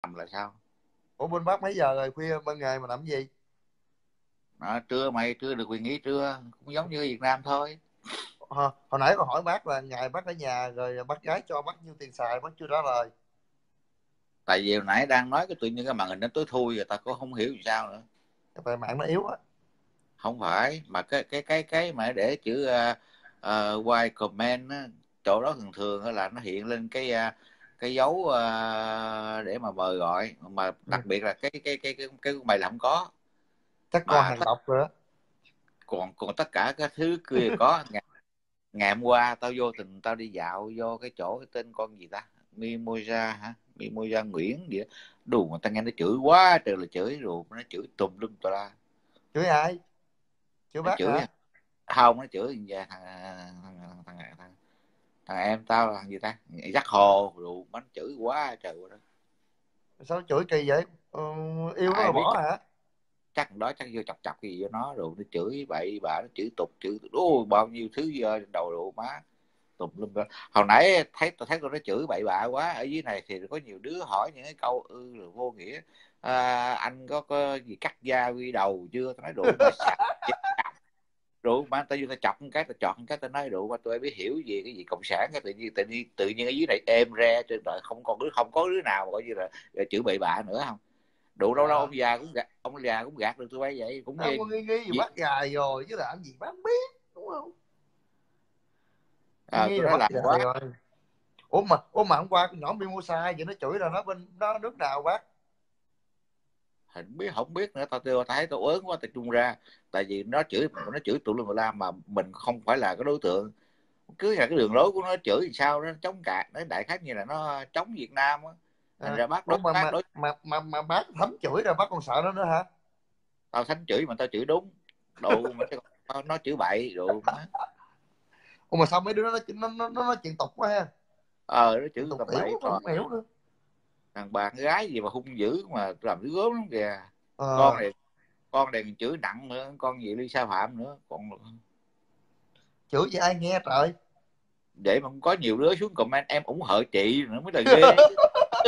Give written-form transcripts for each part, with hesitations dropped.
làm là sao? Ủa bên Bắc mấy giờ rồi, khuya ban ngày mà làm gì? Trưa mày trưa được quyền nghỉ trưa, cũng giống như ở Việt Nam thôi. Hồi nãy con hỏi bác là ngày bác ở nhà rồi bác gái cho bác nhiêu tiền xài, bác chưa trả lời. Tại vì hồi nãy đang nói cái tự nhiên cái màn hình nó tối thui rồi ta cũng không hiểu làm sao nữa. Tại mạng nó yếu á. Không phải mà cái mà để chữ white comment á, chỗ đó thường thường là nó hiện lên cái dấu để mà mời gọi, mà Ừ. đặc biệt là cái của mày là không có. Chắc con Mà hàng độc rồi đó. còn còn tất cả các thứ kia có. Ngày hôm qua tao vô tình tao đi dạo vô cái chỗ cái tên con gì ta, Mimosa hả, Mimosa Nguyễn gì đó. Đủ mà tao nghe nó chửi quá trời là chửi, rồi nó chửi tùm lum tùm la. Chửi ai? Chửi Nó bác chửi hả? không, nó chửi thằng thằng em tao là thằng gì ta, dắt hồ, rồi nó chửi quá trời đó. Sao chửi kỳ vậy? Yêu nó Ai mà biết, bỏ hả? chắc đó chắc vô chọc chọc cái gì vô nó, rồi nó chửi bậy bạ, nó chửi tục chửi đố bao nhiêu thứ giờ đầu độ má tùm lum đó. Hồi nãy tôi thấy tôi nó chửi bậy bạ quá. Ở dưới này thì có nhiều đứa hỏi những cái câu rồi vô nghĩa. Anh có gì cắt da quy đầu chưa? Tôi nói đủ mà sạch, đủ mà tao vô tao chọc một cái, tao chọt một cái, tao nói đủ mà tôi biết hiểu gì cái gì cộng sản, cái tự nhiên ở dưới này êm re trên đời, không có đứa nào mà coi như là chửi bậy bạ nữa không. Đủ đâu đâu Dạ. ông già cũng gạt được tôi bay vậy cũng Không như có nghi nghi gì gì. bác gài rồi chứ làm gì bác không biết, đúng không? Nghi nghi Tôi là nói bác làm gài quá. rồi. Ủa mà hôm qua con nhỏ Mimosa vậy nó chửi là nó bên nó nước nào bác? Không biết nữa, tao thấy tao ớn quá tao trung ra. Tại vì nó chửi tụi lum tụi la mà mình không phải là cái đối tượng. Cứ là cái đường lối của nó chửi thì sao, nó chống cãi, nó đại khái như là nó chống Việt Nam á. Thành ra bác Ủa đối mà bác mà đối mà mà mà bác thấm chửi rồi bác còn sợ nó nữa hả? Tao thánh chửi mà tao chửi đúng. Đồ mà nó chửi bậy đồ má. Ủa mà sao mấy đứa nó nói chuyện tục quá ha? Nó Chuyện chửi tục tầm tiểu bậy tôi toàn. không hiểu nữa. Thằng bạn gái gì mà hung dữ mà làm đứa gớm lắm kìa. con Ờ, này con này chửi nặng nữa, con gì Lisa Phạm nữa còn. chửi gì ai nghe trời. Để mà có nhiều đứa xuống comment em ủng hộ chị nữa mới là ghê chứ.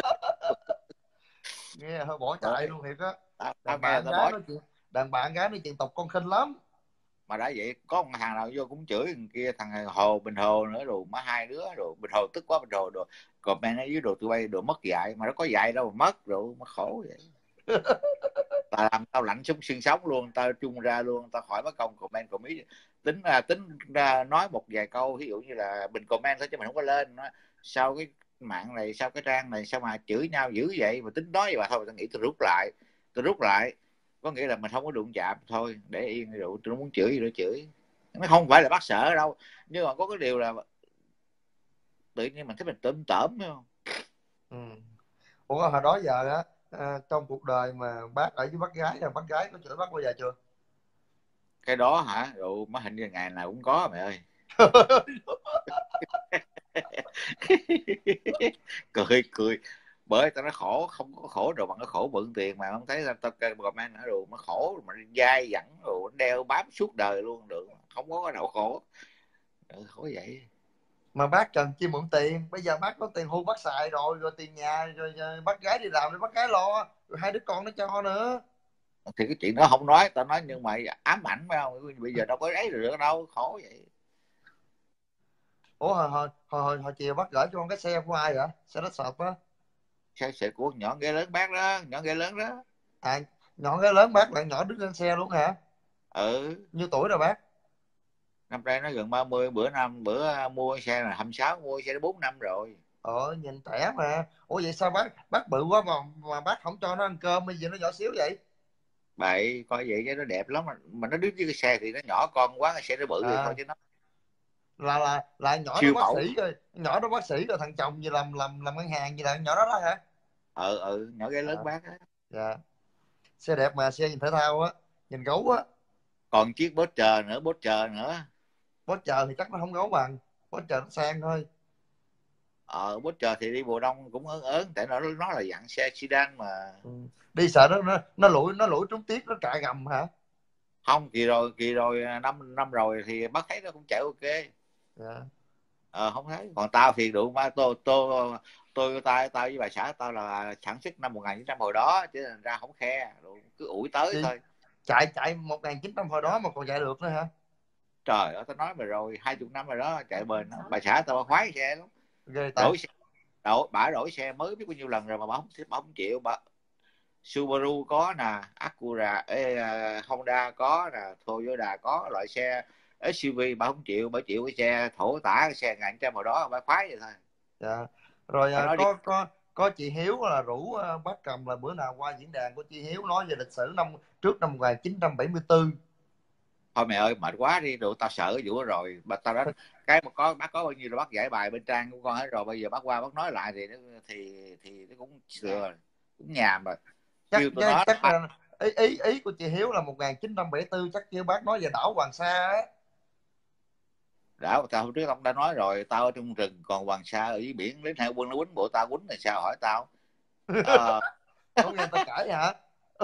Nghe hơi bỏ chạy Rồi luôn thiệt á. tao Đàn nghe bạn tao gái bỏ. nói chuyện, đàn bạn gái nói chuyện tục con khinh lắm. Mà đã vậy có một thằng nào vô cũng chửi thằng kia, thằng Hồ Bình Hồ nữa, rồi má hai đứa, rồi Bình Hồ tức quá, Bình Hồ đồ comment ở dưới đồ tụi bay đồ mất dạy, mà nó có dạy đâu mà mất, rồi mà khổ vậy. Làm tao lạnh sống xương sống luôn, tao chung ra luôn, tao hỏi mất công comment còn ý tính ra nói một vài câu, ví dụ như là mình comment thôi chứ mình không có lên nó. Sao cái mạng này, sao cái trang này sao mà chửi nhau dữ vậy, mà tính nói vậy mà thôi tao nghĩ tôi rút lại. Có nghĩa là mình không có đụng chạm thôi, để yên rồi tôi muốn chửi gì đó chửi. Nó không phải là bắt sợ đâu, nhưng mà có cái điều là tự nhiên mình thấy mình tởm tởm phải không. Ừ. Ủa hồi đó giờ á, trong cuộc đời mà bác ở với bác gái, là bác gái có chửi bác bao giờ chưa? Cái đó hả, rồi má hình như ngày nào cũng có mày ơi. cười cười bởi tao nói khổ, không có khổ rồi bằng cái khổ mượn tiền mà không thấy tao comment nữa, rồi nó khổ mà dai dẳng, rồi nó đeo bám suốt đời luôn được, không có cái nào khổ. Khổ vậy. Mà bác cần chi mượn tiền, bây giờ bác có tiền hưu bác xài rồi tiền nhà rồi bác gái đi làm để bác gái lo, rồi hai đứa con nó cho nữa. Thì cái chuyện đó không nói, tao nói nhưng mà ám ảnh phải không, bây giờ đâu có ấy được đâu, khổ vậy. Ủa hồi chiều bác gửi cho con cái xe của ai vậy, xe đó sợp á? Xe của nhỏ ghê lớn bác đó, nhỏ ghê lớn đó. À, nhỏ cái lớn bác lại nhỏ đứng lên xe luôn hả? Ừ. Nhiêu tuổi rồi bác? Năm nay nó gần 30, bữa mua xe là 26, mua xe đó 4 năm rồi. Nhìn trẻ mà. Ủa vậy sao bác bự quá mà bác không cho nó ăn cơm, bây giờ nó nhỏ xíu vậy? Bậy coi vậy chứ nó đẹp lắm, mà nó đứng với cái xe thì nó nhỏ con quá, cái xe nó bự thì thôi À, chứ nó là nhỏ đó siêu bác mẫu. sĩ rồi, nhỏ đó bác sĩ rồi thằng chồng gì làm ngân hàng gì là nhỏ đó đó hả? Nhỏ ghê lớn À, bác á. dạ. Xe đẹp mà, xe nhìn thể thao á, nhìn gấu á. Còn chiếc Boss chờ nữa. Boss chờ thì chắc nó không gấu bằng, Boss chờ nó sang thôi. Boss chờ thì đi mùa đông cũng ớn ớn, tại nó là dạng xe sedan mà. Ừ. Đi sợ nó lủi trúng tiếc nó trại gầm hả? Không, kỳ rồi năm năm rồi thì bác thấy nó cũng chạy ok. Dạ. Không thấy. Còn tao thì đủ mà tô tô tao với bà xã tao là sản xuất năm 1900 hồi đó, chứ thành ra không khe, rồi cứ ủi tới thôi. Chạy 1900 hồi đó mà còn chạy được nữa hả? Trời ơi, tao nói mày rồi, 20 năm rồi đó, chạy bền đó. Bà xã tao khoái xe lắm. Ghê ta. Đổi xe, bả đổi xe mới biết bao nhiêu lần rồi mà bà không chịu. Bà Subaru có nè, Acura, Honda có nè, Toyota có, loại xe SUV bà không chịu. Bà chịu cái xe thổ tả, cái xe 1900 hồi đó bà khoái vậy thôi. Dạ. Rồi Bà nói đi. có chị Hiếu là rủ bác Cầm là bữa nào qua diễn đàn của chị Hiếu nói về lịch sử trước năm 1974. Thôi mẹ ơi, mệt quá đi, rồi tao sợ cái vụ đó rồi. Tao đã cái mà bác có bao nhiêu là bác giải bài bên trang của con hết rồi, bây giờ bác qua bác nói lại thì nó cũng sừa, cũng nhàm rồi. Kêu tụi nó Chắc là ý của chị Hiếu là 1974, chắc kêu bác nói về đảo Hoàng Sa á. Đảo tao hôm trước tao đã nói rồi, tao ở trong rừng còn Hoàng Sa ở dưới biển, đến hai quân nó quýnh bộ tao quýnh là sao hỏi tao. Không nghe tao cãi hả?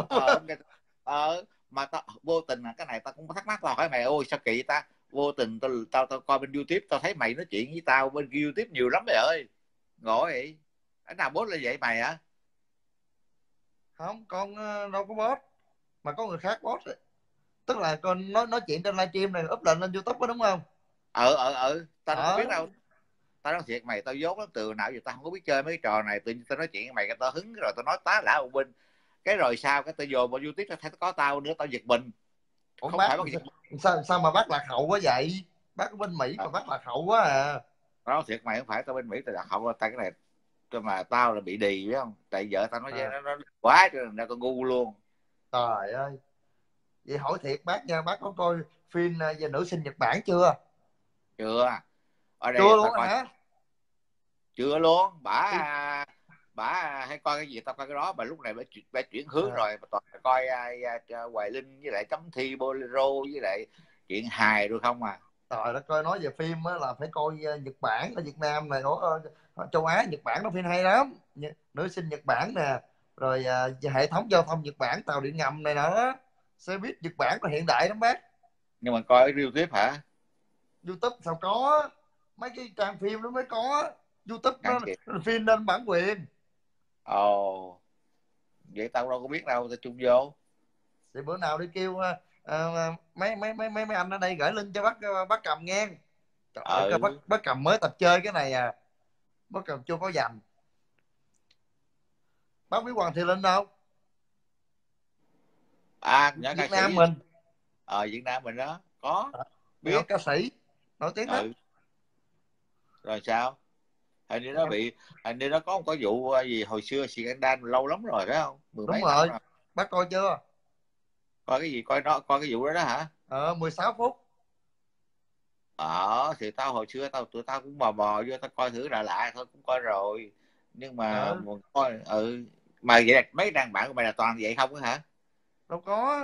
Mà tao vô tình là cái này tao cũng thắc mắc, tao hỏi mày, ôi sao kỳ ta, vô tình tao coi bên YouTube tao thấy mày nói chuyện với tao bên YouTube nhiều lắm mày ơi, ngộ vậy. Cái nào bốt là vậy mày hả? Không, con đâu có post, mà có người khác post ấy. Tức là con nói chuyện trên livestream này up lên YouTube đó đúng không? Tao đâu có biết đâu. Tao nói thiệt mày, tao dốt lắm, từ nào giờ tao không có biết chơi mấy cái trò này, tự nhiên tao nói chuyện với mày, tao hứng rồi tao nói tá lả một bên, cái rồi sao cái tao vô vào YouTube tao thấy có tao nữa, tao giật mình. Ủa Không bác, phải bác giật mình. sao mà bác lạc hậu quá vậy? Bác ở bên Mỹ mà bác lạc hậu quá à. Tao nói thiệt mày, không phải tao bên Mỹ tao đặt không, tao cái này mà tao là bị đì biết không, tại vợ tao nói nó quá cho nên tao ngu luôn. Trời ơi. Vậy hỏi thiệt bác nha, bác có coi phim về nữ sinh Nhật Bản chưa? Chưa, ở đây Chưa tao luôn coi hả? chưa luôn. Bả hay coi cái gì tao coi cái đó, mà lúc này bả chuyển hướng rồi, toàn coi Hoài Linh với lại Chấm Thi Bolero với lại chuyện hài rồi không à. Trời đất ơi, nói về phim á, là phải coi Nhật Bản ở Việt Nam này, châu Á Nhật Bản nó phim hay lắm. Nữ sinh Nhật Bản nè, rồi hệ thống giao thông Nhật Bản, tàu điện ngầm này nọ đó, xe buýt Nhật Bản nó hiện đại lắm bác. Nhưng mà coi cái tiếp hả? YouTube sao có, mấy cái trang phim nó mới có. YouTube Ngắn nó kìa. phim nên bản quyền. Ồ, vậy tao đâu có biết đâu, tao chung vô. Thì bữa nào đi kêu mấy anh ở đây gửi link cho bác Cầm nghe. Trời ơi, bác Cầm mới tập chơi cái này à, bác Cầm chưa có dành. Bác biết Hoàng Thị Linh không? Nhớ ca Việt Nam sĩ. mình. Việt Nam mình đó có Biết. biết. Ca sĩ nổi tiếng lắm. Rồi sao? Hình như nó có vụ gì hồi xưa scandal lâu lắm rồi phải không, mười Đúng mấy năm rồi, rồi. bác coi chưa? Coi cái gì, coi cái vụ đó đó hả? 16 phút. Thì tụi tao cũng mò mò vô tao coi thử lạ lạ thôi, cũng coi rồi, nhưng mà coi mà vậy là mấy đàn bạn của mày là toàn vậy không á hả? Đâu có,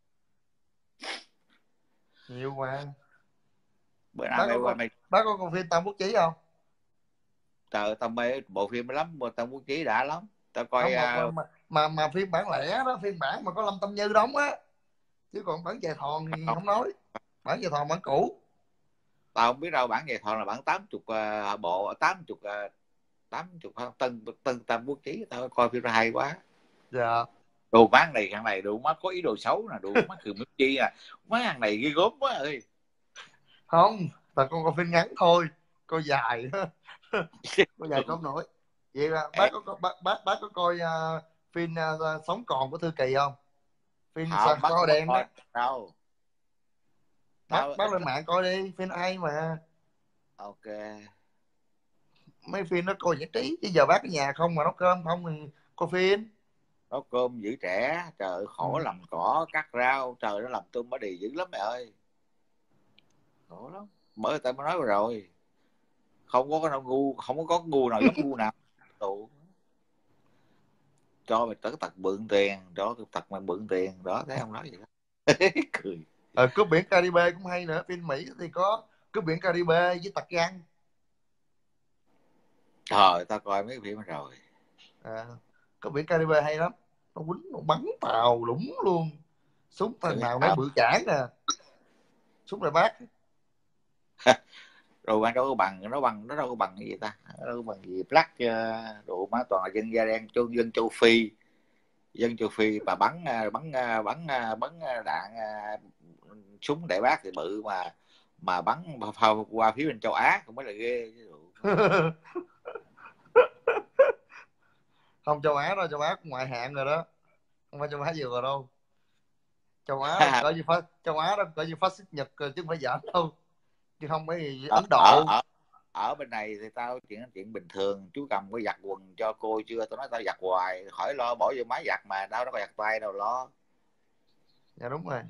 nhiều mà. Bữa nào mày Bác có coi phim Tam Quốc Chí không? trời, tao mê bộ phim lắm, mà tao muốn chí đã lắm, tao coi. Không, mà phim bản lẻ đó, phim bản mà có Lâm Tâm Như đóng á, chứ còn bản chạy thòn thì không nói. Bản chạy thòn bản cũ. Tao không biết đâu, bản nghệ thuật là bản 80 bộ 80 tân Tam Quốc Chí, tao coi phim ra hay quá. Dạ. Đồ bán này thằng này đồ má có ý đồ xấu nè, đồ má khừ mất chi à, má thằng này ghê gớm quá ơi. Không, tao con coi phim ngắn thôi, coi dài coi dài không nổi. Vậy là bác có coi phim Sống Còn của Thư Kỳ không? Phim Không, bác Sao không có đen đó. coi đâu. Bác lên mạng coi đi, phim hay mà. Ok. Mấy phim nó coi giải trí, chứ giờ bác ở nhà không mà nấu cơm không thì coi phim. Nấu cơm giữ trẻ, trời ơi, khổ làm cỏ cắt rau, trời, nó làm tôm bả đì dữ lắm mẹ ơi, khổ lắm. Bởi tao mới nói rồi, không có ngu nào giống ngu nào. Tụ cho mày tới tật mượn tiền, cho tật mày mượn tiền đó, thấy không, nói gì đó. Cười. Cướp biển Caribe cũng hay nữa, phim Mỹ thì có Cướp biển Caribe với Tặc Găng. Trời, tao coi mấy phim rồi. Cướp biển Caribe hay lắm, nó quýnh nó bắn tàu đủng luôn, súng thằng nào nấy bự chản nè, súng lại bác. Rồi bạn đâu có bằng, nó đâu có bằng cái gì ta, nó đâu có bằng gì Black, đồ má toàn là dân da đen, dân châu Phi mà bắn đạn súng đại bác thì bự mà bắn qua phía bên châu Á cũng mới là ghê chứ. Không, châu Á đó, châu Á ngoại hạng rồi đó, không phải châu Á vừa rồi đâu. Châu Á đó cỡ như châu Á đó cỡ như phát xít Nhật chứ không phải giỡn đâu, chứ không phải ở, Ấn ở, Độ. ở ở bên này thì tao chuyện bình thường. Chú Cầm có giặt quần cho cô chưa? Tao nói tao giặt hoài, khỏi lo, bỏ vô máy giặt mà đâu, nó có giặt tay đâu lo. Dạ đúng rồi.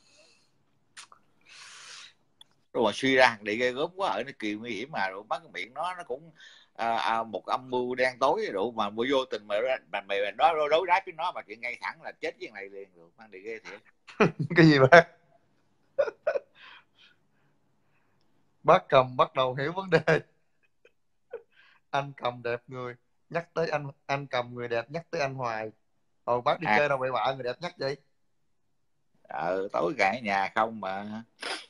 Rồi mà suy ra đi ghê gớm quá, ở nó kỳ nguy hiểm mà, rồi bắt cái miệng nó cũng một âm mưu đen tối rồi mà vô tình mà mày đó đấu đá với nó mà chuyện ngay thẳng là chết với này liền rồi, mang đi ghê thiệt. Cái gì bác? Bác Cầm bắt đầu hiểu vấn đề. Anh Cầm đẹp người, nhắc tới anh Cầm người đẹp nhắc tới anh hoài. Bác đi chơi đâu bậy bạ người đẹp nhắc vậy? Tối gãi nhà không mà.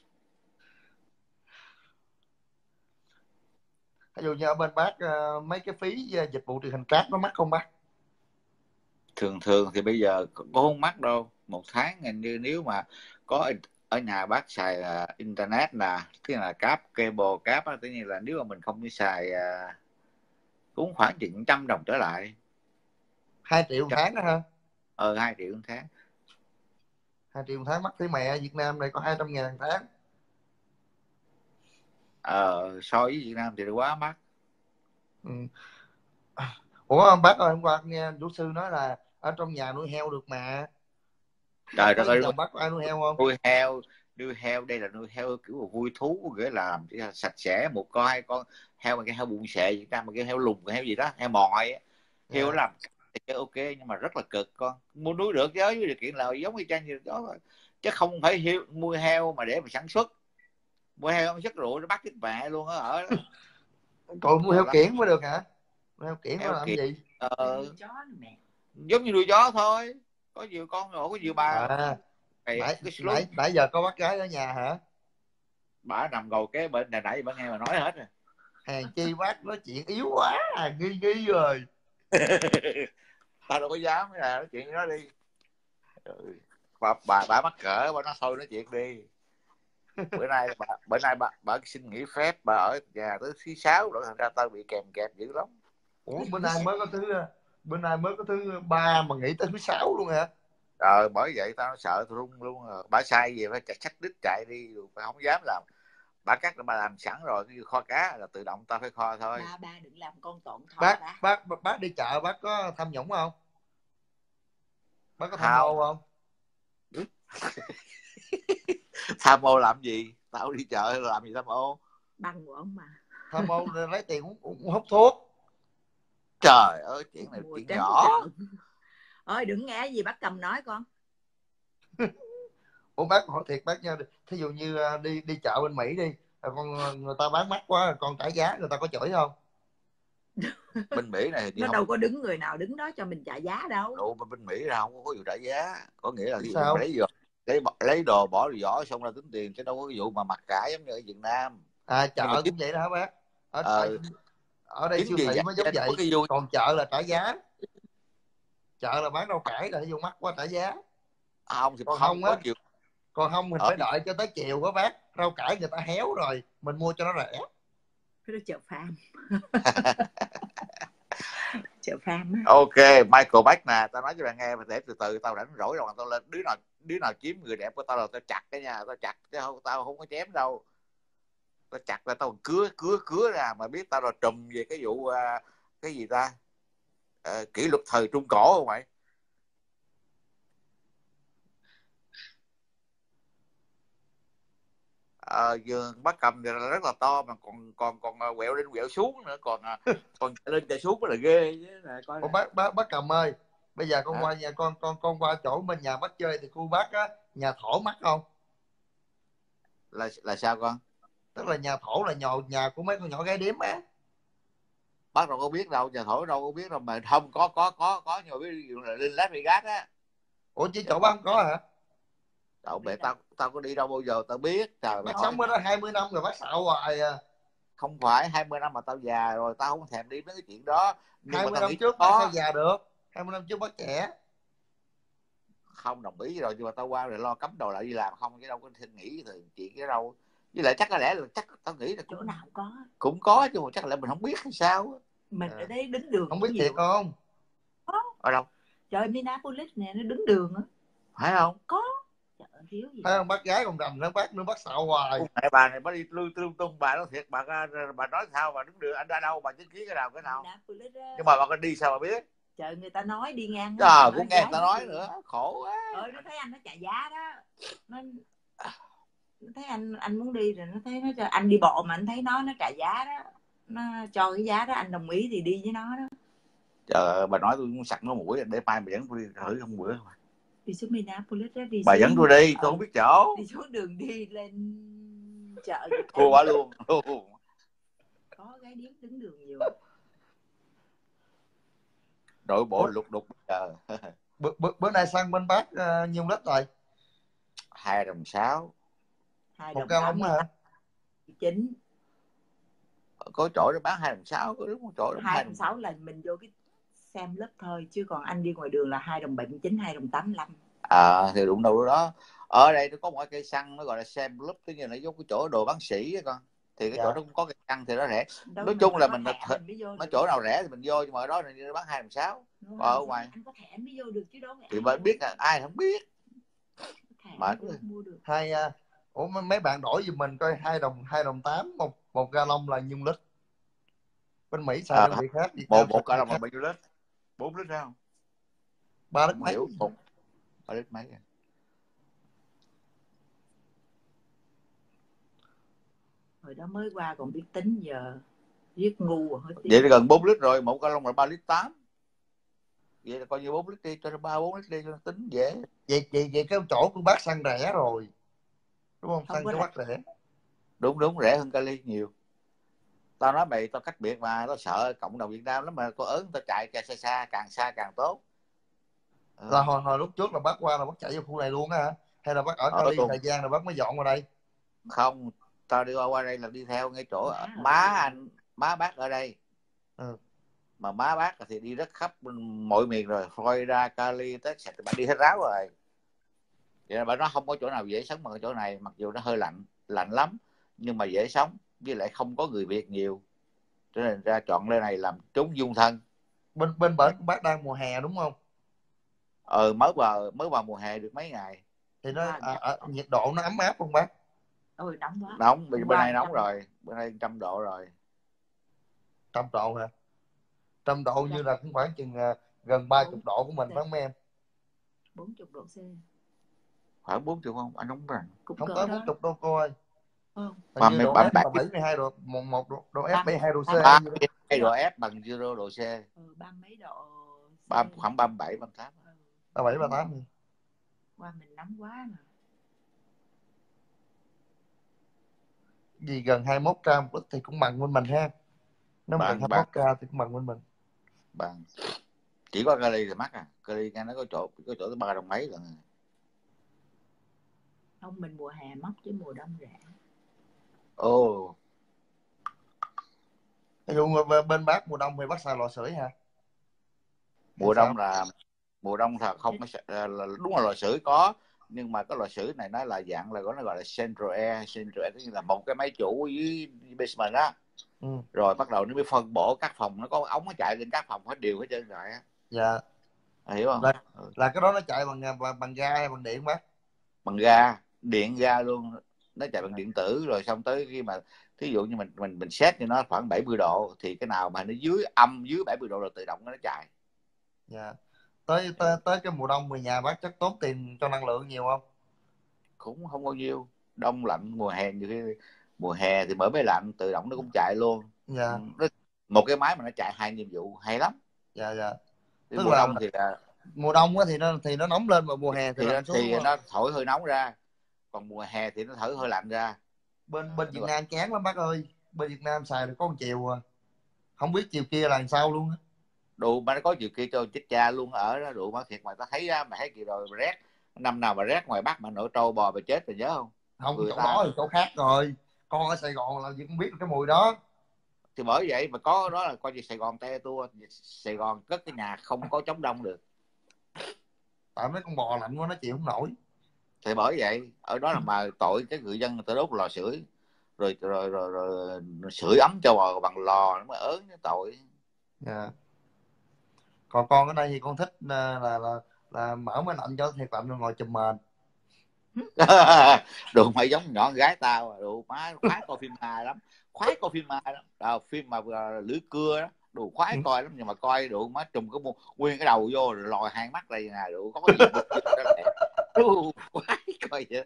Ví dụ như ở bên bác mấy cái phí dịch vụ truyền hình cáp nó mắc không bác? Thường thì bây giờ có không mắc đâu. Một tháng hình như nếu mà có ở nhà bác xài internet là tức là cáp cable cáp á, tất nhiên là nếu mà mình không đi xài cũng khoảng chừng 100 đồng trở lại. 2 triệu một tháng đó ha? 2 triệu một tháng. 2 triệu một tháng mắc thấy mẹ, Việt Nam này có 200.000 một tháng. So với Việt Nam thì quá mắc. Ừ. Ủa bác ơi, hôm qua nghe luật sư nói là ở trong nhà nuôi heo được mà. Trời đất ơi, Bác có ai nuôi heo không? nuôi heo đây là nuôi heo kiểu vui thú, nghĩa là sạch sẽ, một con hai con heo, mà cái heo bụng xệ Việt Nam, mà cái heo lùn, cái heo gì đó, heo mòi á. Heo Yeah. làm thì ok nhưng mà rất là cực. Con mua nuôi được chứ, với điều kiện là giống như trang gì đó, chứ không phải mua heo mà để mà sản xuất. Mua heo sản xuất rượu nó bắt chết mẹ luôn á, ở đó. Còn mua heo kiển mới được hả? Mua heo kiển nó Heo làm kiệt gì? giống như nuôi chó thôi, có nhiều con rồi, có nhiều bà. Nãy giờ có bác gái ở nhà hả? Bà nằm ngồi kế bên này, nãy bà nghe mà nói hết rồi. Hèn chi bác nói chuyện yếu quá nghi rồi. Tao đâu có dám nói chuyện đó đi. Bà mắc cỡ, bà nói thôi nói chuyện đi. bữa nay bà xin nghỉ phép, bà ở nhà tới thứ 6 rồi, thành ra tao bị kẹp dữ lắm. Ủa bữa nay mới có thứ 3 mà nghỉ tới thứ 6 luôn hả? Bởi vậy tao sợ tao run luôn. Bà sai gì phải xách đít chạy đi, bà không dám làm. Bà cắt là bà làm sẵn rồi, cái kho cá là tự động tao phải kho thôi. Ba đừng làm con tổn thọ. Bác đi chợ bác có tham nhũng không? Bác có tham Không. mô không? Tham ô làm gì? Tao đi chợ làm gì tham ô? Bằng của ông mà. Tham mô lấy tiền uống hút thuốc. Trời ơi, chuyện này chuyện nhỏ. Ơi đừng nghe gì bác Cầm nói con. Ủa bác hỏi thiệt bác nha, thí dụ như đi chợ bên Mỹ đi, người ta bán mắc quá, con trả giá, người ta có chửi không? Bên Mỹ này thì nó đâu có đứng người nào đứng đó cho mình trả giá đâu. Đồ bên Mỹ là không có vụ trả giá, có nghĩa là ví dụ Sao? lấy đồ bỏ vỏ xong ra tính tiền, chứ đâu có cái vụ mà mặc cả giống như ở Việt Nam. Chợ cũng vậy đó hả bác? Ở đây siêu thị mới giống vậy, còn chợ là trả giá. Chợ là bán rau cải là ví dụ mắc quá trả giá. Không thì còn không á, có chiều. Còn không mình phải đợi cho tới chiều đó bác, rau cải người ta héo rồi mình mua cho nó rẻ. Cái đó chợ farm. Chợ farm á. Ok Michael Bach nè, tao nói cho bạn nghe, mà để từ từ tao rảnh rỗi rồi tao lên, đứa nào chiếm người đẹp của tao là tao chặt cái nha, tao chặt chứ không, tao không có chém đâu. Tao chặt ra tao cứa ra, mà biết tao là trùm về cái vụ cái gì ta, kỷ luật thời Trung Cổ không mày? Vườn Bác Cầm thì rất là to, mà còn quẹo lên quẹo xuống nữa, còn lên chạy xuống mới là ghê chứ. Coi Ủa, bác Cầm ơi, bây giờ con qua nhà con qua chỗ bên nhà bác chơi thì khu bác á, nhà thổ mắc không? Là sao con? Tức là nhà thổ là nhà của mấy con nhỏ gái điếm á. Bác đâu có biết đâu, nhà thổ đâu có biết đâu, mà không có nhiều ví dụ là lên Las Vegas á. Ủa chứ chỗ bác không có hả? Cậu bệ tao có đi đâu bao giờ tao biết. Trời, bác sống ở đó 20 năm rồi bác xạo hoài à. không phải 20 năm mà tao già rồi, tao không thèm đi mấy cái chuyện đó. Nhưng 20 mà tao năm nghĩ trước bác sao già được, 20 năm trước bác trẻ. Không đồng ý rồi, nhưng mà tao qua rồi lo cấm đồ lại đi làm không, chứ đâu có nghĩ thì chuyện cái đâu. Với lại chắc có lẽ là chắc tao nghĩ là chỗ nào cũng có, chứ mà chắc là mình không biết hay sao. Mình ở đây đứng đường không biết thiệt không? Ở đâu? Trời, Minneapolis nè, nó đứng đường á. Phải không? Có. Trời ơi, thiếu gì. Thấy không, bác gái còn rành nữa, bác xạo hoài. Mẹ bà này bà đi lung tung, bà nói thiệt, bà nói sao bà đứng đường, anh ra đâu bà chứng kiến cái nào? Nhưng mà bà có đi sao bà biết? Trời, người ta nói đi ngang. Cũng nghe người ta nói nữa, khổ quá. Nó thấy anh nó chạy giá đó, nó thấy anh muốn đi rồi, nó thấy nó cho anh đi bộ mà anh thấy nó trả giá đó, nó cho cái giá đó, anh đồng ý thì đi với nó đó. Trời ơi, bà nói tôi muốn sặc nó mũi, để mai bà dẫn tôi đi thử không bữa. Đi xuống Minneapolis đó, đi bà xuống, dẫn tôi đi, tôi không biết chỗ. đi xuống đường đi lên chợ thua bà luôn. Có gái điếm đứng đường nhiều. Nội bộ lục đục giờ. Bữa nay sang bên bác nhiêu lít rồi? 2 đồng 6. 2 một đồng gallon hả? 9. Có chỗ để bán 2 đồng 6, có đúng một chỗ đó 2 đồng 6 là mình vô cái xem lớp thôi, chứ còn anh đi ngoài đường là 2 đồng 79, 2 đồng 85. Thì đúng đâu đó. Ở đây nó có một cây xăng nó gọi là xem lớp, tức là nó giống cái chỗ đồ bán sỉ á con. Thì cái chỗ đó cũng có cây xăng thì nó rẻ. Nói chung là mình nó chỗ nào rẻ thì mình vô, nhưng mà ở đó là nó bán 2 đồng 6. Ở ngoài anh có thẻ mới vô được chứ đâu. Thì mới biết là ai không biết. Mệt mua được. Mấy bạn đổi giùm mình coi 2 đồng 8 một gallon là nhiêu lít? Bên Mỹ xài đơn vị khác. Một gallon là bao nhiêu lít? 4 lít không? 3 lít mấy? 3 lít mấy. Hồi đó mới qua còn biết tính, giờ viết ngu rồi. Vậy là gần 4 lít rồi, một gallon là 3 lít 8. Vậy là coi như 4 lít đi, cho nó 3-4 lít đi cho nó tính dễ. Vậy cái chỗ của bác xăng rẻ rồi, đúng không? Xăng của bác rẻ. Đúng, rẻ hơn Cali nhiều. Tao nói mày, tao cách biệt mà, tao sợ cộng đồng Việt Nam lắm mà, có ớn tao chạy xa càng tốt. Là hồi lúc trước là bác qua là bác chạy vô khu này luôn hả? Hay là bác ở Cali thời gian rồi bác mới dọn vào đây? Không, tao đi qua đây là đi theo ngay chỗ má bác ở đây. Mà má bác thì đi rất khắp mọi miền rồi, Florida, Cali, Texas thì bạn đi hết ráo rồi. Vậy là bạn nói không có chỗ nào dễ sống bằng chỗ này, mặc dù nó hơi lạnh lắm, nhưng mà dễ sống, với lại không có người Việt nhiều, cho nên ra chọn nơi này làm trốn dung thân. Bên bển của bác đang mùa hè đúng không? Mới vào mùa hè được mấy ngày. Thì nó nhiệt độ nó ấm áp không bác? Nóng quá. Nóng, bên này nóng rồi, bên đây 100 độ rồi. 100 độ hả? 100 độ như là cũng khoảng chừng gần 30 độ của mình phải không em? 40 độ C. Khoảng 40 không? Anh không rành. Không tới 40 đâu cô ơi. Hình như độ F là 72 độ, một độ F 72 độ C. 32 độ F bằng 0 độ C. 30 mấy độ. Khoảng 37, 38. 37, 38. Qua mình nóng quá mà. Gì gần 21k một lít thì cũng bằng bên mình ha. Nếu mà gần 21k thì cũng bằng bên mình. Bằng. Chỉ có Cali thì mắc Cali nghe nó có chỗ tới 3 đồng mấy lần. Không, mình mùa hè mắc chứ mùa đông rẻ. Ví dụ bên bác mùa đông thì bác xài lò sưởi hả? Mùa đông thật không, đúng là lò sưởi có, nhưng mà cái lò sưởi này nó là dạng là nó gọi là central air, tức là một cái máy chủ dưới basement á. Rồi bắt đầu nó mới phân bổ các phòng, nó có ống nó chạy lên các phòng hết đều hết trơn rồi á. Dạ. Hiểu không? Là cái đó nó chạy bằng ga hay bằng điện bác? Bằng ga, điện ga luôn. Nó chạy bằng điện tử, rồi xong tới khi mà thí dụ như mình set cho nó khoảng 70 độ thì cái nào mà nó dưới 70 độ là tự động nó chạy. Dạ. Tới cái mùa đông người nhà bác chắc tốn tiền cho năng lượng nhiều không? Cũng không bao nhiêu. Đông lạnh, mùa hè như cái mùa hè thì mở máy lạnh tự động nó cũng chạy luôn. Dạ. Một cái máy mà nó chạy 2 nhiệm vụ hay lắm. Dạ. Tức mùa đông thì mùa đông thì nó nóng lên, mà mùa hè thì nó thổi hơi nóng ra, còn mùa hè thì nó thổi hơi lạnh ra. Bên Việt Nam chán lắm bác ơi. Bên Việt Nam xài được có một chiều à, không biết chiều kia là làm sao luôn á. Đủ mà nó có chiều kia cho chết cha luôn ở đó, đủ mà thiệt mà ta thấy á, mày thấy kỳ rồi rét, năm nào mà rét ngoài Bắc mà nổi trâu bò mà chết rồi nhớ không? Không, chỗ đó thì chỗ khác rồi, con ở Sài Gòn làm gì cũng biết cái mùi đó. Thì bởi vậy mà có đó là coi như Sài Gòn te tua, Sài Gòn cất cái nhà không có chống đông được. Tại mấy con bò lạnh quá nó chịu không nổi. Thì bởi vậy ở đó là mà tội cái người dân người ta đốt lò sưởi rồi sưởi ấm cho bò bằng lò nó mới ớn cái tội. Yeah. Còn con ở đây thì con thích là mở máy lạnh cho thiệt lạnh rồi ngồi chùm mền. Đồ mày giống nhỏ con gái tao, đồ má khoái coi phim ma lắm, khoái coi phim ma lắm. Phim mà lưỡi cưa đó, đồ khoái coi lắm, nhưng mà coi đồ má trùm cái nguyên cái đầu vô rồi lòi hai mắt đây nè, đồ có cái gì bực đó lẹ. Đồ khoái coi vậy.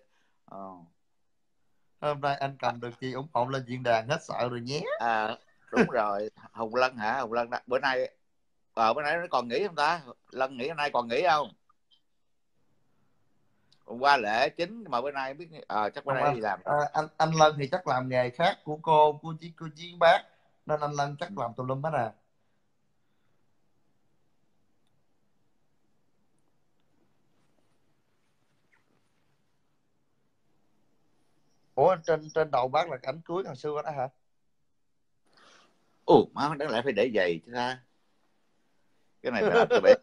Hôm nay anh cầm được chị ủng hộ lên diễn đàn hết sợ rồi nhé. Đúng rồi. Hồng Lân hả? Hồng Lân bữa nay bữa nay nó còn nghỉ không ta? Lân nghỉ hôm nay còn nghỉ không? Hôm qua lễ chính mà bữa nay biết chắc bữa nay đi làm. Anh Lân thì chắc làm nghề khác của cô chí bác, nên anh Lân chắc làm tùm lum hết à. Ủa trên đầu bác là ảnh cưới hồi xưa đó hả? Má đáng lẽ phải để giày chứ ta. Cái này là tụi bé.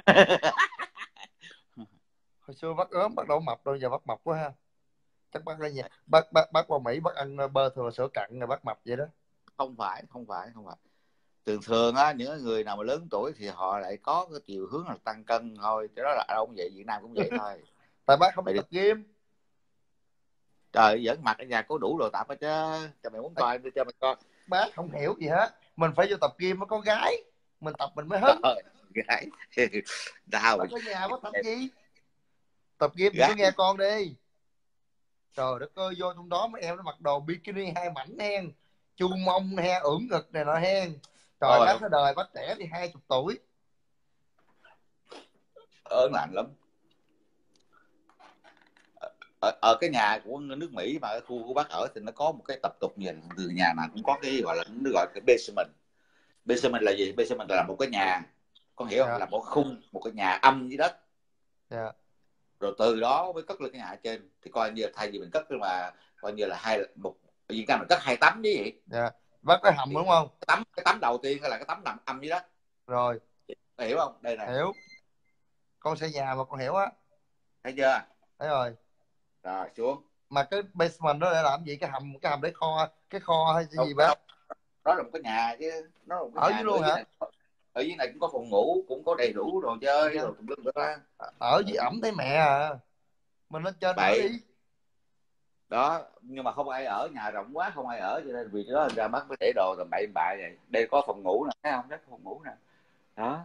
Hồi xưa bác ốm, bác đâu mập đâu, giờ bác mập quá ha. Chắc bác đây bác qua Mỹ bác ăn bơ thừa sữa cặn rồi bác mập vậy đó. Không phải. Thường á, những người nào mà lớn tuổi thì họ lại có cái chiều hướng là tăng cân thôi, chứ đó là đâu cũng vậy, Việt Nam cũng vậy thôi. Tại bác không tập gym. Trời, dẫn mặt ở nhà có đủ đồ tập hết chứ. Cho mày muốn coi, đưa cho mày coi. Bác không hiểu gì hết, mình phải vô tập gym mới có gái, mình tập mình mới hứng. Gái đau. Bác ở nhà bác tập gì? Tập gym thì cứ nghe con đi. Trời đất ơi, vô trong đó mấy em nó mặc đồ bikini hai mảnh hen, chu mông he, ưỡn ngực này nọ hen. Trời, lát cái đời bác trẻ thì 20 tuổi. Ớn lạnh lắm. Ở cái nhà của nước Mỹ mà ở khu của bác ở thì nó có một cái tập tục gì, từ nhà nào cũng có cái gọi là nó gọi cái basement. Basement là gì? Basement là một cái nhà, con hiểu không? Là một khung, một cái nhà âm dưới đất. Rồi từ đó mới cất lên cái nhà trên, thì coi như thay vì mình cất mà coi như là một Việt Nam mình cất 2 tấm chứ gì. Bác có hầm đúng không? Cái tấm đầu tiên là cái tấm nằm âm dưới đất. Rồi. Mày hiểu không? Đây này. Hiểu. Con xây nhà mà con hiểu á. Thấy chưa? Thấy rồi. Rồi xuống. Mà cái basement đó để làm gì? Cái hầm để kho hay gì bác? Đó là một cái nhà chứ. Nó là một cái ở nhà dưới luôn hả? Ở dưới này cũng có phòng ngủ, cũng có đầy đủ đồ chơi rồi tùm lum đó. Ở dưới ẩm thấy mẹ à. Mình lên trên ở đi. Đó, nhưng mà không ai ở, nhà rộng quá không ai ở, cho nên vì đó ra bắt mới để đồ tầm bậy bạ vậy. Đây có phòng ngủ nè, thấy không? Rất phòng ngủ nè. Đó.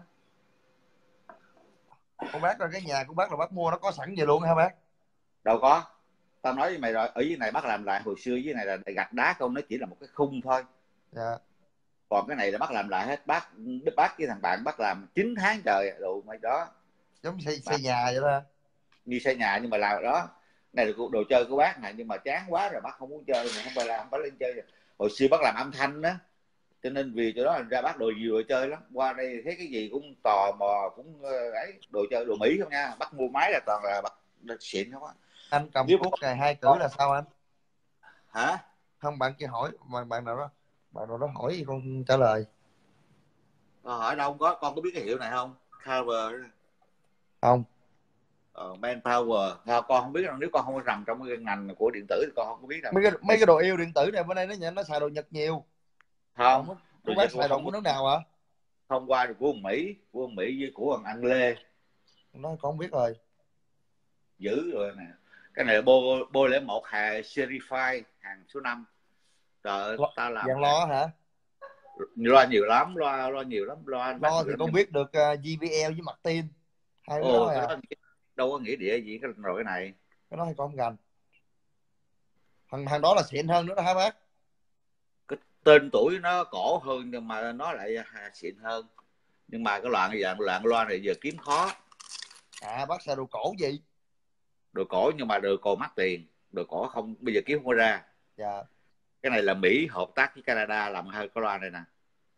Con bác là cái nhà của bác là bác mua nó có sẵn vậy luôn hả bác? Đâu có. Tao nói với mày rồi, ở dưới này bác làm lại, hồi xưa dưới này là gạch đá không, nó chỉ là một cái khung thôi. Dạ. Còn cái này là bác làm lại hết. Bác với thằng bạn bác làm 9 tháng trời đồ mày đó. Giống xây nhà vậy đó. Như xây nhà nhưng mà làm đó. Này là đồ chơi của bác này, nhưng mà chán quá rồi bác không muốn chơi, mà không phải làm, bác lên chơi rồi. Hồi xưa bác làm âm thanh đó, cho nên vì chỗ đó ra bác đồ nhiều đồ chơi lắm. Qua đây thấy cái gì cũng tò mò, cũng ấy, đồ chơi đồ Mỹ không nha. Bác mua máy là toàn là bác xịn không á. Anh cầm cuốc cài 2 cử là sao anh? Hả? Không, bạn kia hỏi, bạn nào đó hỏi gì con trả lời. Hỏi đâu không có, con có biết cái hiệu này không? Cover không? Manpower. Con không biết đâu, nếu con không có rành trong cái ngành của điện tử thì con không có biết đâu. Mấy cái đồ yêu điện tử này bữa nay nó xài đồ Nhật nhiều. Không. Của bác xài đồ của nước nào hả? Hôm qua của ông Mỹ với của anh Lê. Nó con không biết rồi. Dữ rồi nè. Cái này là bô 01 hàng Certified, hàng số 5. Trời, tao làm dạng lo hả? Loa nhiều lắm, loa nhiều lắm. Lo thì con biết được JBL với Martin. Hai đứa đó à. Đâu có nghĩa địa gì rồi cái này. Cái đó thì con không gành. Thằng đó là xịn hơn nữa đó hả bác? Cái tên tuổi nó cổ hơn nhưng mà nó lại xịn hơn. Nhưng mà cái loạn loa này giờ kiếm khó. Bác xài đồ cổ gì? Đồ cổ nhưng mà đồ cổ mắc tiền. Đồ cổ không, bây giờ kiếm không ra. Dạ. Cái này là Mỹ hợp tác với Canada làm hai cái loa này nè.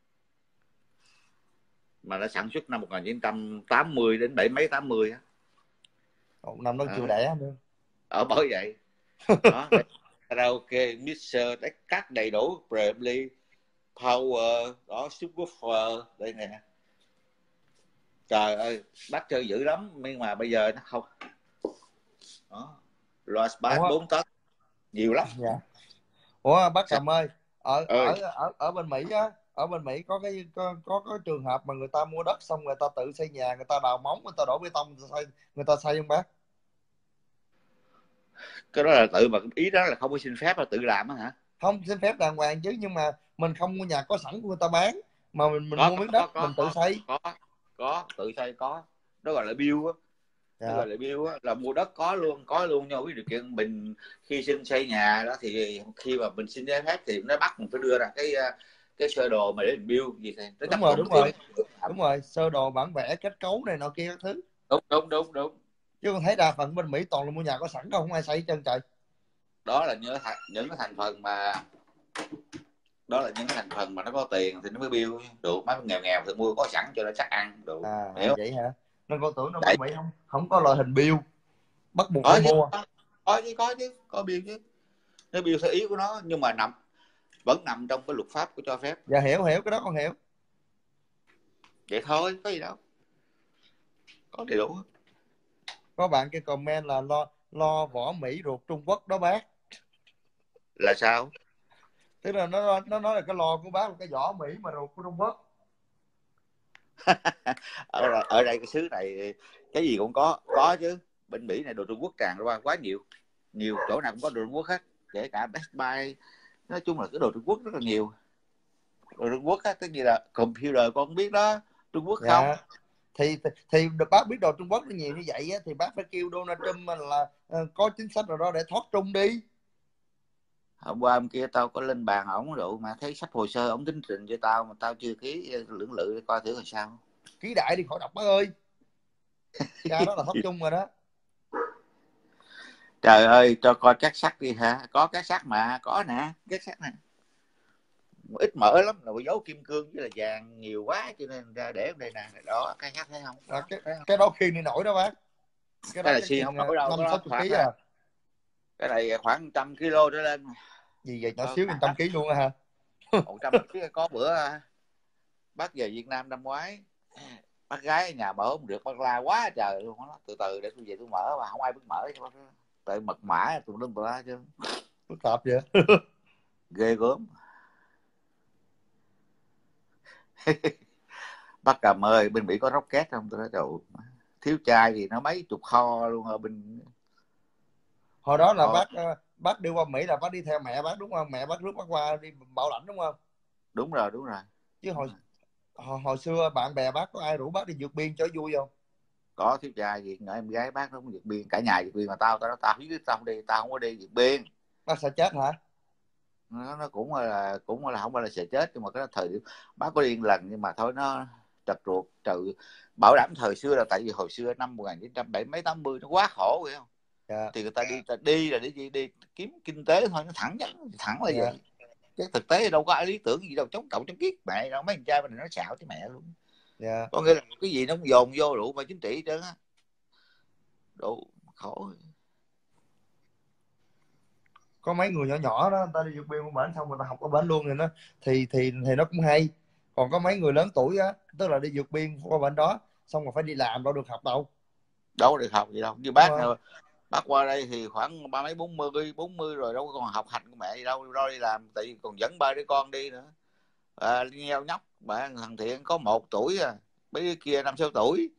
Mà nó sản xuất năm 1980 đến 80 á. Năm đó chưa đẻ nữa. Bởi vậy. Đó, karaoke, mixer, cắt đầy đủ, preamp, Power đó, Subwoofer đây nè. Trời ơi, bác chơi dữ lắm nhưng mà bây giờ nó không đó. Loa bass 4 tấc nhiều lắm. Dạ. Ủa bác Sao? Cầm ơi, ở Ơi. ở bên Mỹ á, ở bên Mỹ có có trường hợp mà người ta mua đất xong người ta tự xây nhà, người ta đào móng, người ta đổ bê tông, người ta xây không bác? Cái đó là tự, mà ý đó là không có xin phép là tự làm á hả? Không xin phép đàng hoàng chứ, nhưng mà mình không mua nhà có sẵn của người ta bán, mà mình Có mua miếng đất mình tự xây. có tự xây có. Đó gọi là build á. Nó gọi Dạ. là build á, là mua đất có luôn nhưng với điều kiện mình khi xin xây nhà đó thì khi mà mình xin giấy phép thì nó bắt mình phải đưa ra cái sơ đồ mà để mình build gì thì nó chấp thuận Đúng rồi, sơ đồ bản vẽ kết cấu này nọ kia các thứ. Đúng. Chứ con thấy đa phần bên Mỹ toàn là mua nhà có sẵn, không ai xây chân trời. Đó là những cái thành phần mà nó có tiền thì nó mới build được. Mấy nghèo thì mua có sẵn cho nó chắc ăn được. Hiểu Vậy hả? Nên con tưởng nó vậy. bên Mỹ không có loại hình build bắt buộc có phải chứ, mua. có build chứ. Nó build theo ý của nó nhưng mà vẫn nằm trong cái luật pháp của cho phép. Dạ hiểu cái đó con hiểu. Vậy thôi, có gì đâu, có đầy đủ. Có bạn cái comment là lo võ Mỹ ruột Trung Quốc đó bác. Là sao? Tức là nó nói là cái lo của bác là cái võ Mỹ mà ruột của Trung Quốc. ở đây cái xứ này cái gì cũng có chứ. Bên Mỹ này đồ Trung Quốc tràn ra quá nhiều chỗ nào cũng có đồ Trung Quốc hết, kể cả Best Buy. Nói chung là cái đồ Trung Quốc rất là nhiều. Đồ Trung Quốc á, tức như là computer con không biết đó, Trung Quốc không. Thì bác biết đồ Trung Quốc nó nhiều như vậy á, thì bác phải kêu Donald Trump là có chính sách nào đó để thoát Trung đi. Hôm qua hôm kia tao có lên bàn ổng rượu mà thấy sắp hồ sơ ổng tính trình cho tao mà tao chưa ký, lưỡng lự để coi thử là sao. Ký đại đi khỏi đọc bác ơi. Cha đó là thoát Trung rồi đó. Trời ơi, cho coi các sắt đi hả? Có các sắt mà, có nè, các sắt nè. Ít mỡ lắm, là dấu kim cương với là vàng nhiều quá cho nên ra để ở đây nè. Đó, cái sắt thấy không? Cái đó khiên đi nổi đó bác. Cái này xiên không nổi đâu, 50-60 kg à. Cái này khoảng 100 kg trở lên. Gì vậy, nhỏ xíu 100 kg luôn á hả? 100 kg. Có bữa bác về Việt Nam năm ngoái, bác gái ở nhà mở không được, bác la quá trời luôn. Nó từ từ để tôi về tôi mở, mà không ai biết mở cho bác. Tại mật mã tùm lum tùm la chứ. Phức tạp vậy. Ghê gớm. Bác Cầm ơi, bên Mỹ có rocket không? Tôi nói trời, thiếu chai thì nó mấy chục kho luôn ở bên. Hồi đó là bác đi qua Mỹ là bác đi theo mẹ bác đúng không? Mẹ bác rước bác qua đi bảo lãnh đúng không? Đúng rồi. Chứ hồi xưa bạn bè bác có ai rủ bác đi vượt biên cho vui không? Có thiếu trai gì ngờ em gái bác nó cũng vượt biên, cả nhà vượt biên mà tao không có đi vượt biên. Bác sợ chết hả? Nó cũng là không phải là sợ chết, nhưng mà cái thời điểm bác có đi lần nhưng mà thôi nó trật ruột trừ. Bảo đảm thời xưa là tại vì hồi xưa năm 1970 mấy 80 nó quá khổ phải không? Dạ. Thì người ta đi là đi kiếm kinh tế thôi, nó thẳng là vậy. Cái thực tế đâu có ai lý tưởng gì đâu, chống cộng chống kiết mẹ đâu, mấy anh trai mình nó xạo chứ mẹ luôn. Có nghĩa là cái gì nó cũng dồn vô đủ mà chính trị trơn á, đủ khổ. Có mấy người nhỏ nhỏ đó, người ta đi vượt biên qua bển xong người ta học ở bển luôn, thì nó cũng hay. Còn có mấy người lớn tuổi á, tức là đi vượt biên qua bển đó xong rồi phải đi làm, đâu được học đâu được học gì đâu. Như bác này, bác qua đây thì khoảng 30 40 rồi, đâu còn học hành của mẹ gì đâu, rồi đi làm, tại vì còn dẫn ba đứa con đi nữa. Nghèo nhóc bạn, thằng Thiện có 1 tuổi à, mấy đứa kia 5-6 tuổi.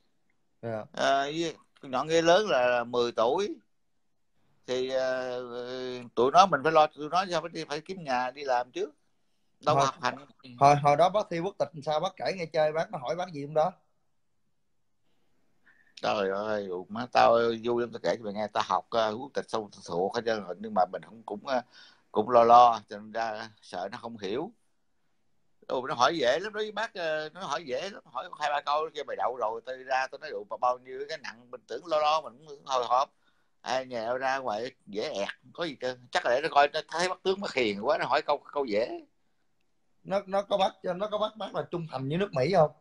Nhỏ kia lớn là 10 tuổi. Thì tụi nó mình phải lo tụi nó, sao phải kiếm nhà đi làm trước, đâu có học hành. Hồi đó bác thi quốc tịch sao bác kể nghe chơi, bác nó hỏi bác gì không đó? Trời ơi, má tao vui lắm, tao kể cho mày nghe. Tao học quốc tịch xong thuộc hết trơn, nhưng mà mình cũng lo cho nên ra sợ nó không hiểu. Nó hỏi dễ lắm đó với bác, nó hỏi dễ lắm, hỏi 2-3 câu cho mày đậu rồi. Tôi ra tôi nói mà bao nhiêu cái nặng, mình tưởng lo mình cũng hồi hộp. Nhà ra ngoài dễ ẹt, có gì trơn. Chắc là để nó coi, nó thấy bác tướng bác hiền quá, nó hỏi câu dễ. Nó có bắt bác là trung thành với nước Mỹ không?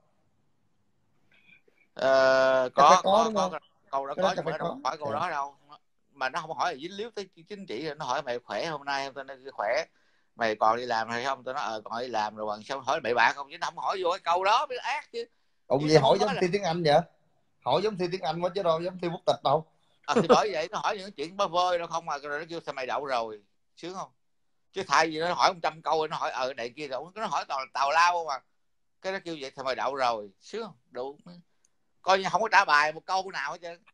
Có đúng không? câu đó có, nhưng mà nó không hỏi câu đó đâu. Mà nó không hỏi là dính líu tới chính trị, nó hỏi mày khỏe hôm nay không, tao nói khỏe. mày còn đi làm hay không? Tôi nói còn đi làm rồi, bằng sao hỏi bậy bạ không, chứ không hỏi vô cái câu đó mới ác chứ. Ông Chứ gì nó hỏi không giống nói là thi tiếng Anh vậy? Hỏi giống thi tiếng Anh quá chứ đâu giống thi quốc tịch đâu. thì bởi vậy nó hỏi những chuyện bơ vơ đâu không mà, rồi nó kêu sao mày đậu rồi, sướng không? Chứ thay vì nó hỏi 100 câu, nó hỏi này kia rồi nó hỏi toàn tào lao mà, cái nó kêu vậy sao mày đậu rồi, sướng không? Đủ, coi như không có trả bài một câu nào hết trơn.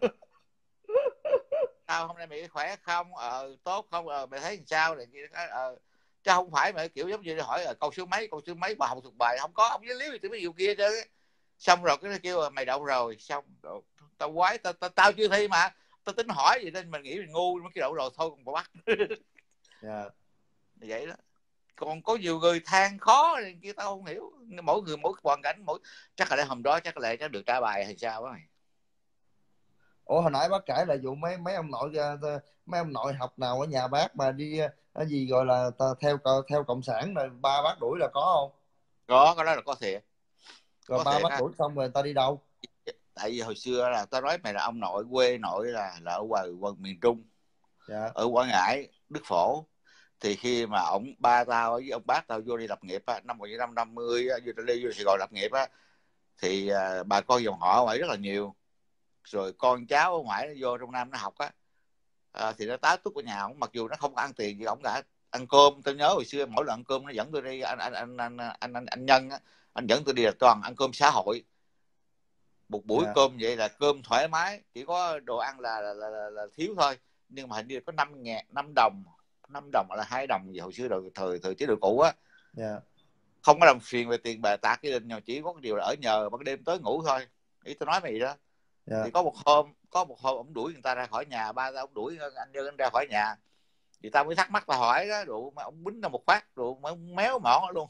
Sao hôm nay mày khỏe không, tốt không, mày thấy làm sao này kia, chứ không phải mà kiểu giống như hỏi câu số mấy mà không thuộc bài, không có, không với lý từ mấy điều kia chứ. Xong rồi cái nó kêu mày đậu rồi, xong rồi, tao quái, tao chưa thi mà tao tính hỏi gì nên mình nghĩ mình ngu, mấy cái đậu rồi thôi còn bắt. Yeah. Vậy đó. Còn có nhiều người than khó này kia tao không hiểu, mỗi người mỗi hoàn cảnh, chắc là hôm đó chắc được trả bài hay sao á. Ủa hồi nãy bác kể là vụ mấy ông nội học nào ở nhà bác mà đi cái gì gọi là theo cộng sản rồi ba bác đuổi là có không? Có đó là có thiệt. Rồi Có ba thiệt bác á. đuổi xong rồi người ta đi đâu? Tại vì hồi xưa là tao nói mày là ông nội, quê nội là ở quần miền Trung. Dạ. Ở Quảng Ngãi, Đức Phổ. Thì khi mà ba tao với ông bác tao vô đi lập nghiệp á, năm 1950 vô đi vô Sài Gòn lập nghiệp á, thì bà con dòng họ ở ngoài rất là nhiều. Rồi con cháu ở ngoài nó vô trong Nam nó học á, thì nó tá túc ở nhà ông, mặc dù nó không có ăn tiền gì ông cả. Ăn cơm, tôi nhớ hồi xưa mỗi lần ăn cơm nó dẫn tôi đi, anh Nhân á, anh dẫn tôi đi là toàn ăn cơm xã hội. Một buổi Dạ. cơm vậy là cơm thoải mái, chỉ có đồ ăn là thiếu thôi. Nhưng mà hình như có 5 đồng là 2 đồng gì hồi xưa thời chế độ cũ á. Dạ. Không có làm phiền về tiền bạc tạc cái đình, chỉ có cái điều là ở nhờ ban đêm tới ngủ thôi. Ý tôi nói mày đó. Dạ. Thì có một hôm ông đuổi người ta ra khỏi nhà, ba tao ông đuổi anh Nhân ra khỏi nhà. Thì tao mới thắc mắc, tao hỏi đó, đủ mà ông bính ra một phát đủ mà ông méo mọn luôn.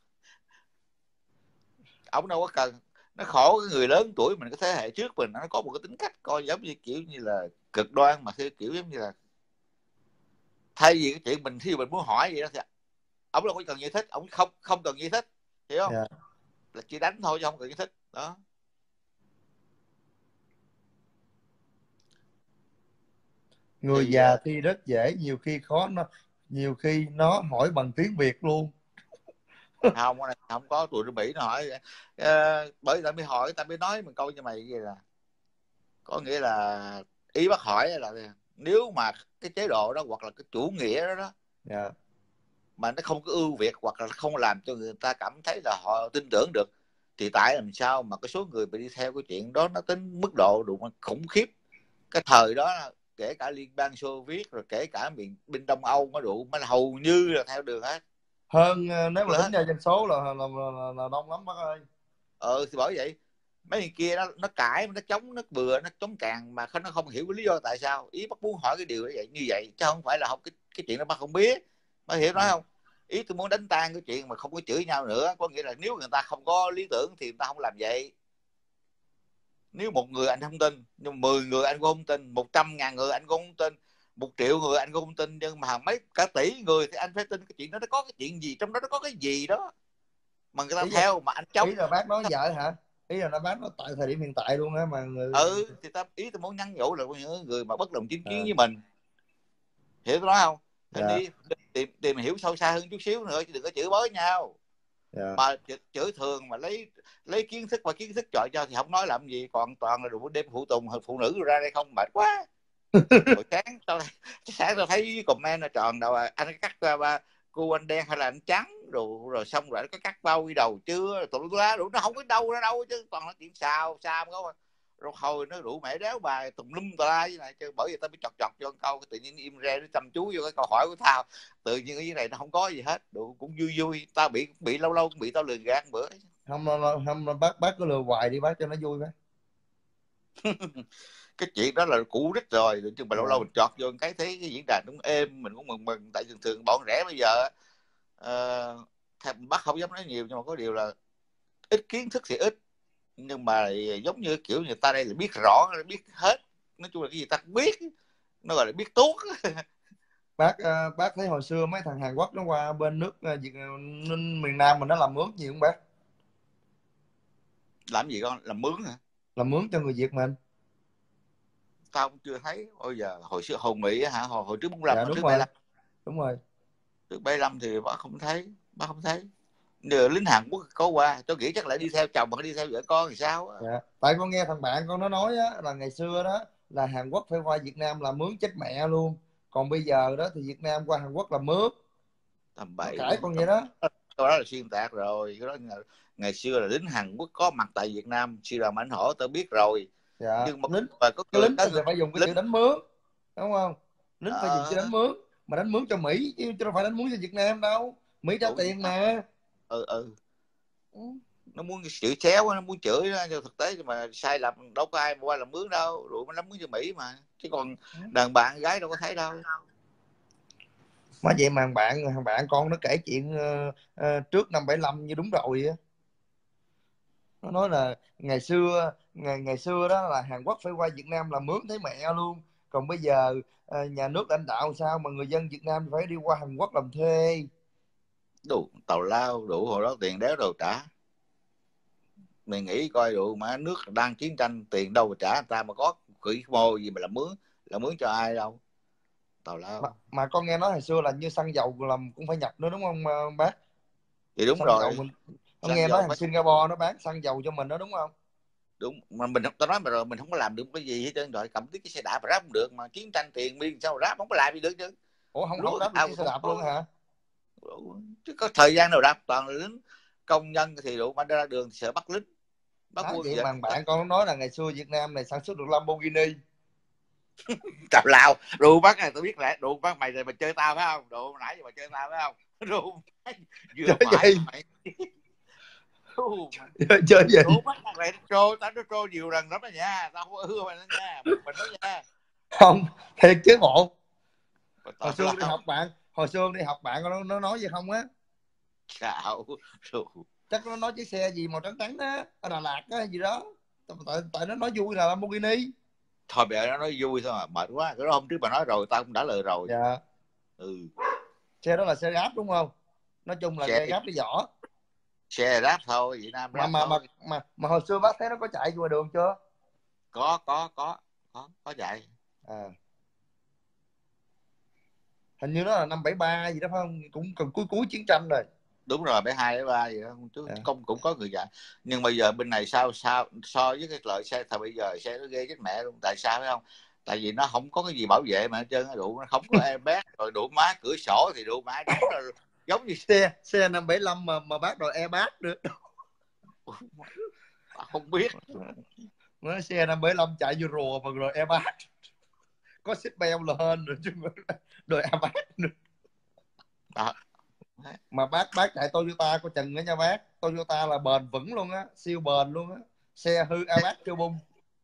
Ông đâu có cần, nó khổ cái người lớn tuổi mình, cái thế hệ trước mình nó có một cái tính cách coi giống như kiểu như là cực đoan, mà kiểu giống như là thay vì cái chuyện mình khi mình muốn hỏi gì đó thì ông đâu có cần giải thích, ông không cần giải thích, hiểu không? Dạ. Là chỉ đánh thôi chứ không cần giải thích đó. Người Thì già thi rất dễ, nhiều khi nó hỏi bằng tiếng Việt luôn. không có tụi Mỹ nó hỏi, bởi tao mới hỏi, tao mới nói mình câu như mày vậy, là có nghĩa là ý bác hỏi là nếu mà cái chế độ đó hoặc là cái chủ nghĩa đó, Dạ. mà nó không có ưu việt hoặc là không làm cho người ta cảm thấy là họ tin tưởng được, thì tại làm sao mà cái số người bị đi theo cái chuyện đó nó tính mức độ đủ khủng khiếp. Cái thời đó kể cả Liên bang Xô Viết rồi kể cả miền bên Đông Âu nó đủ mà hầu như là theo đường hết. Hơn nếu mà tính ra dân số là đông lắm bác ơi. Thì bởi vậy mấy người kia nó cãi, nó chống, nó bừa, nó chống càng mà nó không hiểu cái lý do tại sao. Ý bác muốn hỏi cái điều như vậy chứ không phải là không cái chuyện đó bác không biết, bác hiểu nói không? Ý tôi muốn đánh tan cái chuyện mà không có chửi nhau nữa, có nghĩa là nếu người ta không có lý tưởng thì người ta không làm vậy. Nếu một người anh không tin, nhưng 10 người anh cũng không tin, 100.000 người anh cũng không tin, 1 triệu người anh cũng không tin, nhưng mà mấy cả tỷ người thì anh phải tin cái chuyện đó, nó có cái chuyện gì trong đó, nó có cái gì đó mà người ta theo mà anh chống. Ý là bác nói vợ hả? Ý là bác nói tại thời điểm hiện tại luôn á mà người... Thì ý tôi muốn nhắn nhủ là những người mà bất đồng chính kiến À. với mình, hiểu tôi nói không? Nên Dạ. đi tìm hiểu sâu xa hơn chút xíu nữa chứ đừng có chửi bới nhau. Dạ. Mà chửi thường mà lấy kiến thức và kiến thức chọi cho thì không nói làm gì, còn toàn là đủ đêm phụ tùng phụ nữ ra đây không, mệt quá. Buổi sáng tao thấy comment là tròn đầu anh cắt ba cô anh đen hay là anh trắng rồi xong rồi anh có cắt bao quy đầu chưa, tụi lá đủ, nó không có đâu chứ toàn là chuyện xàm có. Rồi hồi nó rủ mẹ đéo bài tùm lum tà la như này chứ, bởi vì tao bị chọc cho một câu tự nhiên im re nó chăm chú vô cái câu hỏi của tao, tự nhiên cái này nó không có gì hết, đủ cũng vui. Tao bị lâu lâu cũng bị tao lừa gạt bữa. Không bác cứ lừa hoài đi bác cho nó vui bác. Cái chuyện đó là cũ rích rồi, chứ mà lâu lâu Dạ. mình chọt vô cái thấy cái diễn đàn cũng êm, mình cũng mừng. Tại thường bọn rẻ bây giờ bác không dám nói nhiều, nhưng mà có điều là ít kiến thức thì ít, nhưng mà giống như kiểu người ta đây là biết rõ, biết hết, nói chung là cái gì ta cũng biết, nó gọi là biết tuốt. Bác thấy hồi xưa mấy thằng Hàn Quốc nó qua bên nước miền Nam mình nó làm mướn gì không bác? Làm gì con, làm mướn hả? Làm mướn cho người Việt mình. Tao cũng chưa thấy bao giờ. Hồi xưa Hồng Mỹ hả, hồi trước 45 Dạ hồi đúng trước rồi. 75. Đúng rồi. trước 75 thì bác không thấy. Giờ lính Hàn Quốc có qua, tôi nghĩ chắc lại đi theo chồng mà đi theo vợ con thì sao á. Dạ. Tại con nghe thằng bạn con nó nói á, là ngày xưa đó là Hàn Quốc phải qua Việt Nam là mướn chết mẹ luôn, còn bây giờ đó thì Việt Nam qua Hàn Quốc là mướn. Tầm Nó bậy cãi luôn, con vậy đó. cái đó là xuyên tạc rồi. Cái đó ngày xưa là lính Hàn Quốc có mặt tại Việt Nam siêu làm ảnh hổ, tôi biết rồi. Dạ. Nhưng mà Lính, có cái người lính thì phải dùng cái lính chữ đánh mướn, đúng không? Lính phải dùng chữ đánh ờ, mướn, mà đánh mướn cho Mỹ chứ đâu phải đánh mướn cho Việt Nam đâu. Mỹ trả đúng tiền nè. nó muốn chửi chéo, nó muốn chửi đó, nhưng thực tế mà sai lầm đâu có ai mà qua làm mướn đâu, rượu nó mướn cho Mỹ mà, chứ còn đàn bạn gái đâu có thấy đâu. Mà vậy mà thằng bạn con nó kể chuyện trước năm 75 như đúng rồi á. Nó nói là ngày xưa đó là Hàn Quốc phải qua Việt Nam là mướn thấy mẹ luôn, còn bây giờ nhà nước lãnh đạo sao mà người dân Việt Nam phải đi qua Hàn Quốc làm thuê. Đủ tào lao, đủ hồi đó tiền đéo đâu trả. Mày nghĩ coi, đủ mà nước đang chiến tranh tiền đâu mà trả người ta, mà có quỹ mô gì mà làm mướn cho ai đâu, tào lao. Mà con nghe nói hồi xưa là như xăng dầu làm cũng phải nhập nữa đúng không bác? Thì đúng Xăng dầu rồi, mình, con xăng nghe nói dầu thằng phải Singapore nó bán xăng dầu cho mình đó đúng không? đúng mà mình tao nói mà rồi, mình không có làm được cái gì hết trơn, rồi cầm cái xe đạp mà ráp không được, mà chiến tranh tiền biên sao ráp không có làm gì được chứ. Ủa không Lúa đáp được gạo chiếc xe không đạp luôn có, hả? chứ có thời gian nào đạp, toàn là lính công nhân thì đủ mà ra đường thì sợ bắt lính bắt Nói quân vậy vậy. mà bạn con nói là ngày xưa Việt Nam này sản xuất được Lamborghini. Tào lao đồ bác này, tôi biết lại đồ bác mày rồi, mày chơi tao phải không, đồ nãy giờ mày chơi tao phải không, đồ vừa Chơi phải gì? mày. Chơi gì? Đồ bác này tao nó trôi nhiều lần lắm đó nha, tao không có ưa mày nữa nha, một mình đó nha. Không, thiệt chứ bộ. Tào Hồi xưa đi học bạn nó nói gì không á? xạo đồ. Chắc nó nói chiếc xe gì màu trắng trắng á ở Đà Lạt á gì đó. Tại nó nói vui là Lamborghini. Thôi bây giờ nó nói vui thôi mà mệt quá, cái đó hôm trước bà nói rồi, tao cũng đã lời rồi. Dạ. Xe đó là xe Grab đúng không? Nói chung là xe xe Grab cái vỏ. ráp thôi, Việt Nam mà ráp mà mà thôi. mà hồi xưa bác thấy nó có chạy ngoài đường chưa? Có chạy. Hình như nó là năm 73 gì đó phải không? Cũng cần cuối chiến tranh rồi. Đúng rồi, 72 gì đó chứ cũng có người chạy. Nhưng bây giờ bên này sao so với cái loại xe thời bây giờ, xe nó ghê chết mẹ luôn. Tại sao phải không? Tại vì nó không có cái gì bảo vệ mà hết trơn, đủ nó không có airbag, rồi đủ má cửa sổ thì đủ má giống như xe năm 75 mà bác đội airbag nữa. không biết. Nó xe năm 75 chạy vô rùa mà rồi airbag. Có xích beo là hên rồi chứ đội airbag nữa. Mà bác chạy Toyota có chừng đó nha bác. Toyota là bền vững luôn á, siêu bền luôn á. Xe hư airbag chưa bung.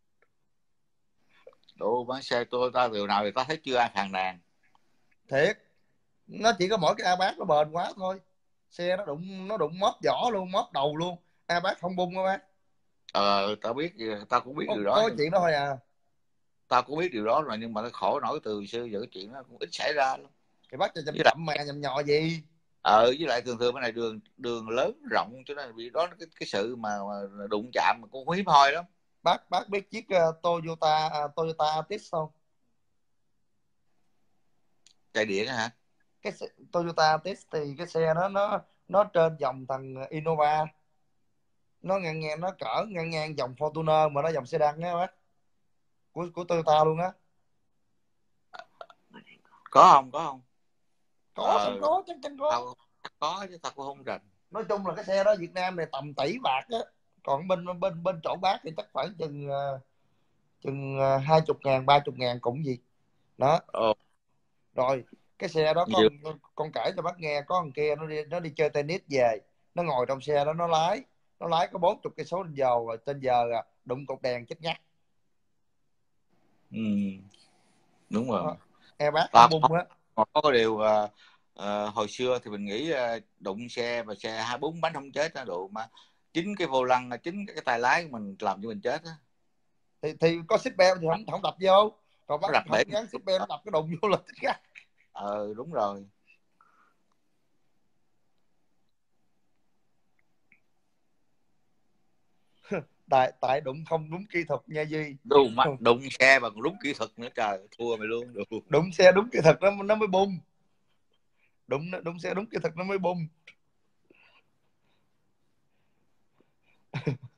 Đủ bán xe Toyota từ nào thì ta thấy chưa ai phàn nàn. Thiệt, nó chỉ có mỗi cái airbag nó bền quá thôi. Xe nó đụng móp vỏ luôn, móp đầu luôn, airbag không bung đó bác. Tao biết, tao cũng biết điều đó. Có chuyện đó thôi à. Tao cũng biết điều đó rồi, nhưng mà nó khổ nổi từ xưa giờ cái chuyện đó cũng ít xảy ra lắm. Thì bác cho chậm mà nhầm nhò gì. Với lại thường thường cái này đường lớn rộng, cho nên vì đó cái sự mà đụng chạm mà cũng hiếm hoi lắm. Bác biết chiếc Toyota Altis không? Chạy điện hả? Cái Toyota Altis thì cái xe nó trên dòng thằng Innova, nó ngang ngang dòng Fortuner mà nó dòng sedan á bác, của Toyota luôn á. Có không? Không có, chắc chắn có. Có chứ, tao cũng không rành. Nói chung là cái xe đó Việt Nam này tầm tỷ bạc á, còn bên chỗ bác thì chắc khoảng chừng 20.000 30.000 cũng gì đó. Rồi cái xe đó con kể cho bác nghe, có thằng kia nó đi chơi tennis về, nó ngồi trong xe đó, nó lái có 40 cây số trên giờ đụng cột đèn chết ngắt. Đúng rồi. Airbag không bung á. Có cái điều hồi xưa thì mình nghĩ đụng xe mà xe 24 bánh không chết độ, mà chính cái vô lăng, chính cái tay lái của mình làm cho mình chết á. Thì có xích beo thì không đập vô, còn bác không gắn xích beo nó đập cái đụng vô là chết ngắt. Đúng rồi. Tại đụng không đúng kỹ thuật nha Duy. Đụng xe mà còn đúng kỹ thuật nữa, trời thua mày luôn. Đụng xe đúng kỹ thuật nó mới bung. đúng xe đúng kỹ thuật nó mới bung.